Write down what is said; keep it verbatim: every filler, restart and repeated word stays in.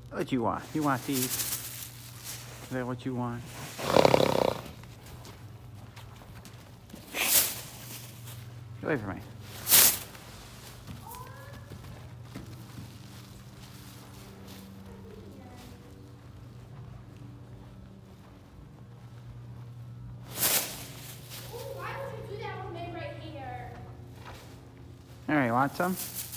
What you want? You want these? Is that what you want? Get away from me. Why would you do that with me right here? All right, want some?